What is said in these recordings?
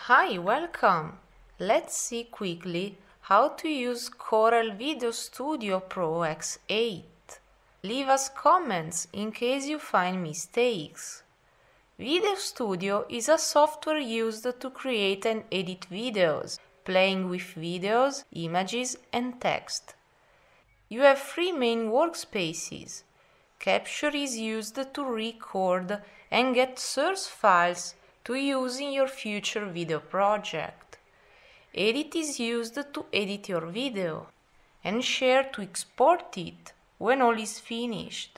Hi, welcome! Let's see quickly how to use Corel VideoStudio Pro X8. Leave us comments in case you find mistakes. VideoStudio is a software used to create and edit videos, playing with videos, images and text. You have three main workspaces. Capture is used to record and get source files to use in your future video project. Edit is used to edit your video, and Share to export it when all is finished.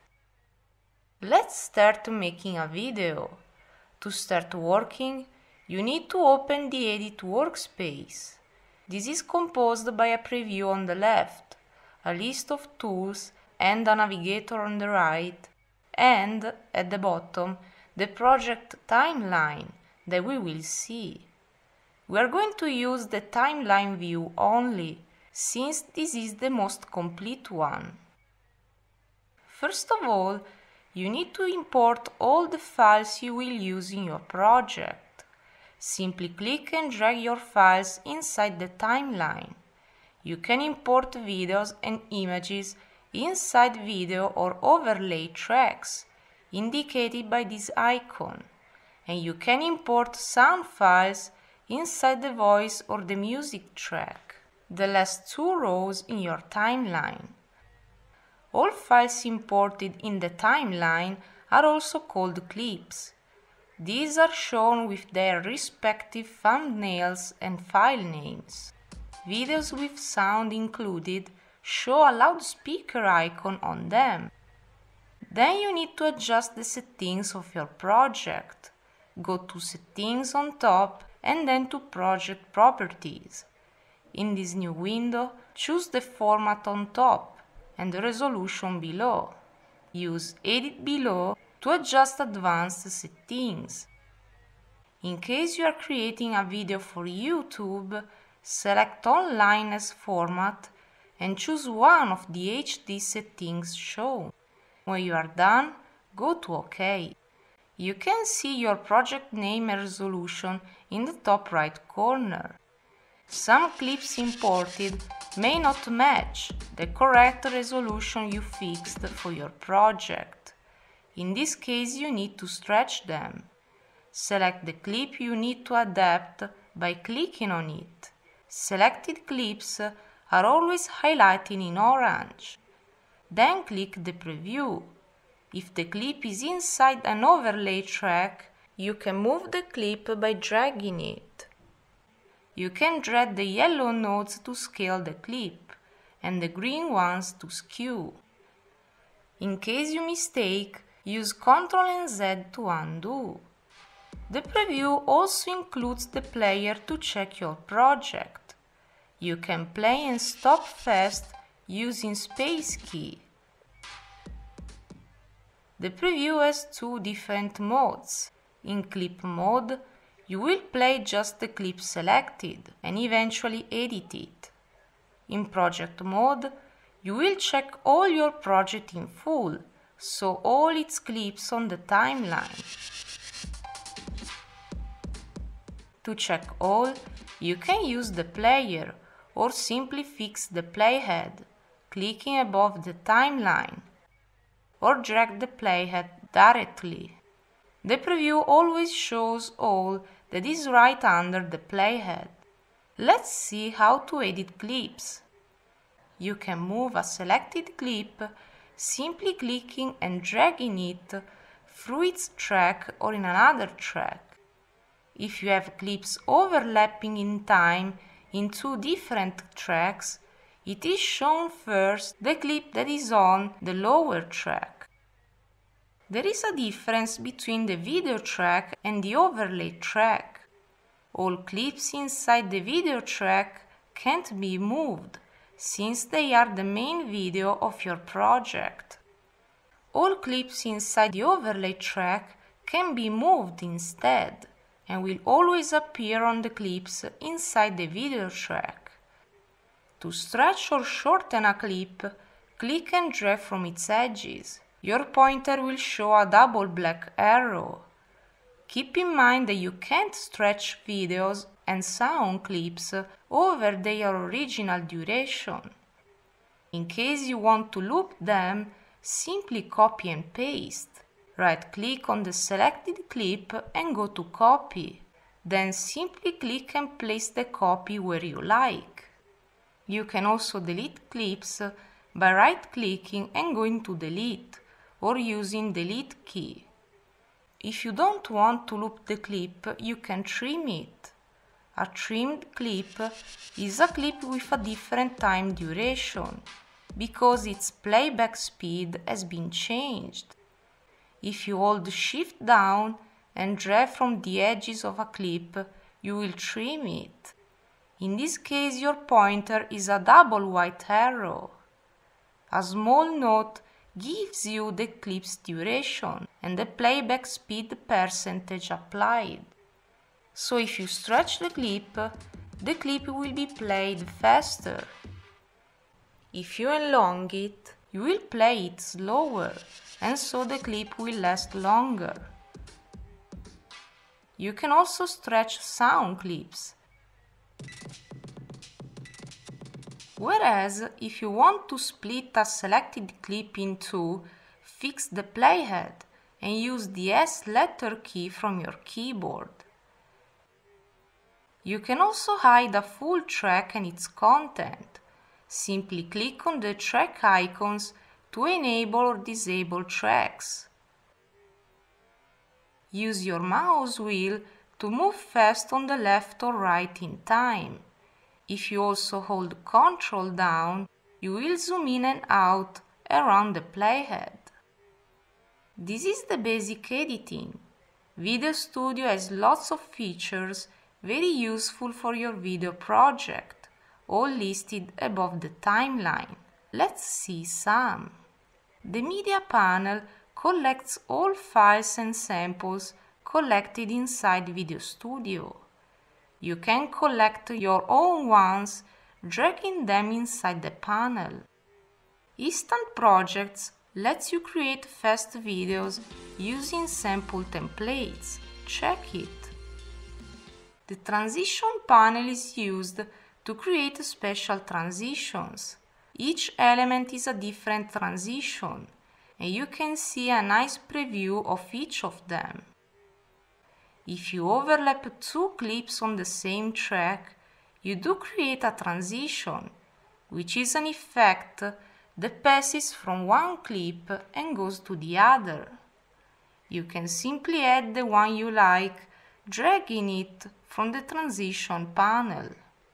Let's start making a video. To start working, you need to open the Edit workspace. This is composed by a preview on the left, a list of tools and a navigator on the right, and at the bottom, the project timeline that we will see. We are going to use the timeline view only, since this is the most complete one. First of all, you need to import all the files you will use in your project. Simply click and drag your files inside the timeline. You can import videos and images inside video or overlay tracks, indicated by this icon, and you can import sound files inside the voice or the music track, the last two rows in your timeline. All files imported in the timeline are also called clips. These are shown with their respective thumbnails and file names. Videos with sound included show a loudspeaker icon on them. Then you need to adjust the settings of your project. Go to Settings on top and then to Project Properties. In this new window, choose the format on top and the resolution below. Use Edit below to adjust advanced settings. In case you are creating a video for YouTube, select Online as format and choose one of the HD settings shown. When you are done, go to OK. You can see your project name and resolution in the top right corner. Some clips imported may not match the correct resolution you fixed for your project. In this case, you need to stretch them. Select the clip you need to adapt by clicking on it. Selected clips are always highlighted in orange. Then click the preview. If the clip is inside an overlay track, you can move the clip by dragging it. You can drag the yellow nodes to scale the clip and the green ones to skew. In case you mistake, use Ctrl and Z to undo. The preview also includes the player to check your project. You can play and stop fast using space key. The preview has two different modes. In clip mode, you will play just the clip selected and eventually edit it. In project mode, you will check all your project in full, so all its clips on the timeline. To check all, you can use the player or simply fix the playhead, clicking above the timeline, or drag the playhead directly. The preview always shows all that is right under the playhead. Let's see how to edit clips. You can move a selected clip simply clicking and dragging it through its track or in another track. If you have clips overlapping in time in two different tracks, it is shown first the clip that is on the lower track. There is a difference between the video track and the overlay track. All clips inside the video track can't be moved, since they are the main video of your project. All clips inside the overlay track can be moved instead, and will always appear on the clips inside the video track. To stretch or shorten a clip, click and drag from its edges. Your pointer will show a double black arrow. Keep in mind that you can't stretch videos and sound clips over their original duration. In case you want to loop them, simply copy and paste. Right-click on the selected clip and go to Copy. Then simply click and place the copy where you like. You can also delete clips by right-clicking and going to Delete or using Delete key. If you don't want to loop the clip, you can trim it. A trimmed clip is a clip with a different time duration, because its playback speed has been changed. If you hold Shift down and drag from the edges of a clip, you will trim it. In this case, your pointer is a double white arrow. A small note gives you the clip's duration and the playback speed percentage applied. So if you stretch the clip will be played faster. If you enlarge it, you will play it slower, and so the clip will last longer. You can also stretch sound clips. Whereas, if you want to split a selected clip in two, fix the playhead and use the S letter key from your keyboard. You can also hide a full track and its content. Simply click on the track icons to enable or disable tracks. Use your mouse wheel to move fast on the left or right in time. If you also hold Ctrl down, you will zoom in and out around the playhead. This is the basic editing. VideoStudio has lots of features very useful for your video project, all listed above the timeline. Let's see some. The media panel collects all files and samples collected inside VideoStudio. You can collect your own ones, dragging them inside the panel. Instant Projects lets you create fast videos using sample templates. Check it. The transition panel is used to create special transitions. Each element is a different transition, and you can see a nice preview of each of them. If you overlap two clips on the same track, you do create a transition, which is an effect that passes from one clip and goes to the other. You can simply add the one you like, dragging it from the transition panel.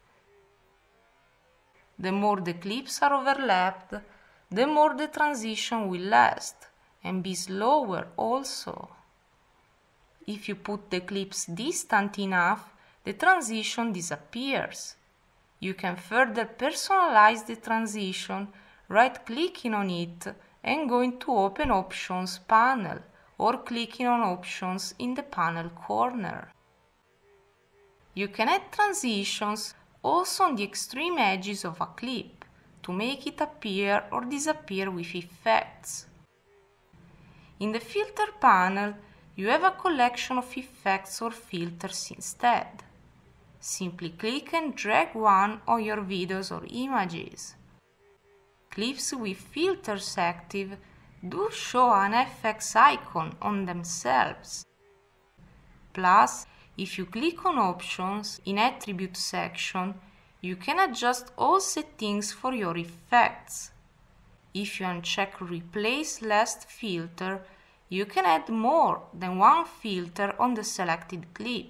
The more the clips are overlapped, the more the transition will last and be slower also. If you put the clips distant enough, the transition disappears. You can further personalize the transition right-clicking on it and going to Open Options panel or clicking on Options in the panel corner. You can add transitions also on the extreme edges of a clip to make it appear or disappear with effects. In the Filter panel, you have a collection of effects or filters instead. Simply click and drag one on your videos or images. Clips with filters active do show an FX icon on themselves. Plus, if you click on Options in Attribute section, you can adjust all settings for your effects. If you uncheck Replace Last Filter, you can add more than one filter on the selected clip.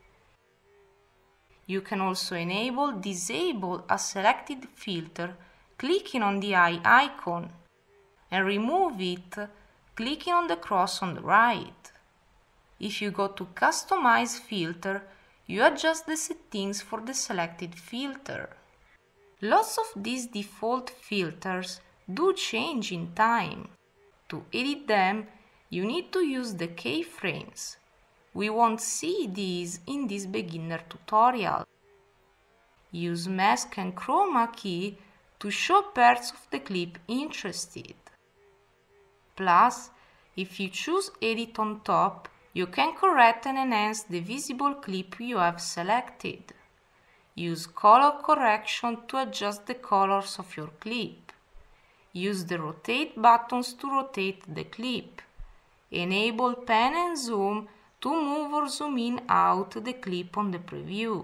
You can also disable a selected filter clicking on the eye icon and remove it clicking on the cross on the right. If you go to Customize Filter, you adjust the settings for the selected filter. Lots of these default filters do change in time. To edit them, you need to use the keyframes. We won't see these in this beginner tutorial. Use Mask and Chroma key to show parts of the clip interested. Plus, if you choose Edit on top, You can correct and enhance the visible clip you have selected. Use color correction to adjust the colors of your clip. Use the rotate buttons to rotate the clip. Enable pan and zoom to move or zoom in out the clip on the preview.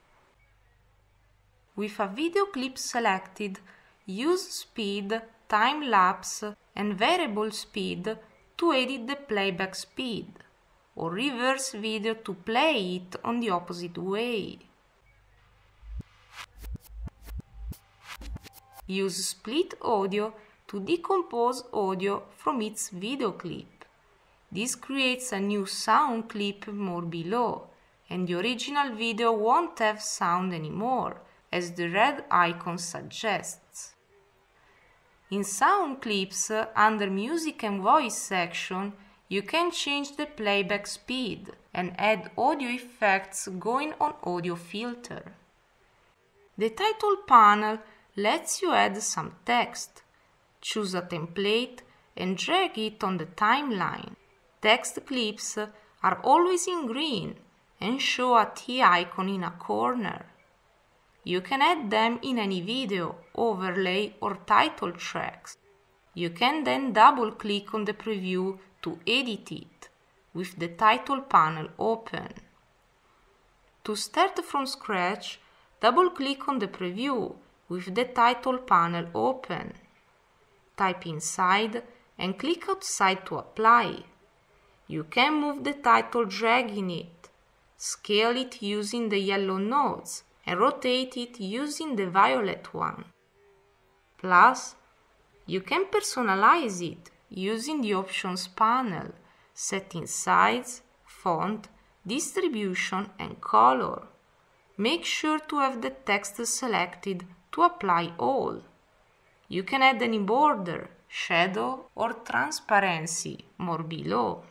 With a video clip selected, use speed, time-lapse and variable speed to edit the playback speed, or reverse video to play it on the opposite way. Use split audio to decompose audio from its video clip. This creates a new sound clip more below, and the original video won't have sound anymore, as the red icon suggests. In sound clips, under Music and Voice section, you can change the playback speed and add audio effects going on audio filter. The title panel lets you add some text. Choose a template and drag it on the timeline. Text clips are always in green and show a T icon in a corner. You can add them in any video, overlay or title tracks. You can then double-click on the preview to edit it, with the title panel open. To start from scratch, double-click on the preview with the title panel open. Type inside and click outside to apply. You can move the title dragging it, scale it using the yellow nodes, and rotate it using the violet one. Plus, you can personalize it using the Options panel, setting size, font, distribution and color. Make sure to have the text selected to apply all. You can add any border, shadow or transparency more below.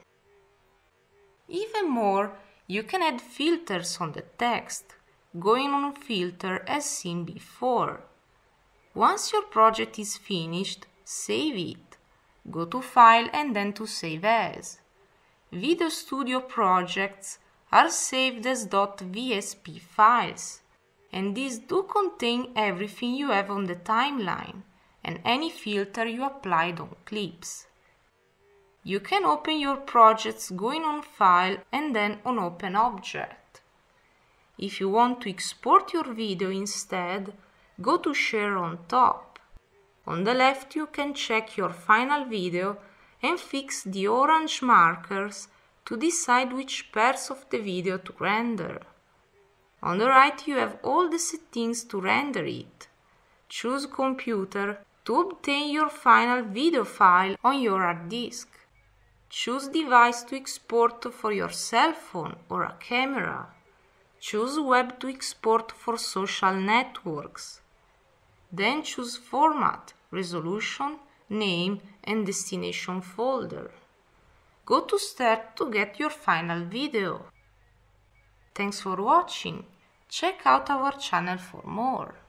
Even more, you can add filters on the text, going on filter as seen before. Once your project is finished, save it. Go to File and then to Save As. VideoStudio projects are saved as .vsp files, and these do contain everything you have on the timeline and any filter you applied on clips. You can open your projects going on File and then on Open Object. If you want to export your video instead, go to Share on top. On the left you can check your final video and fix the orange markers to decide which parts of the video to render. On the right you have all the settings to render it. Choose Computer to obtain your final video file on your hard disk. Choose Device to export for your cell phone or a camera. Choose Web to export for social networks. Then choose Format, Resolution, Name and Destination folder. Go to Start to get your final video. Thanks for watching. Check out our channel for more.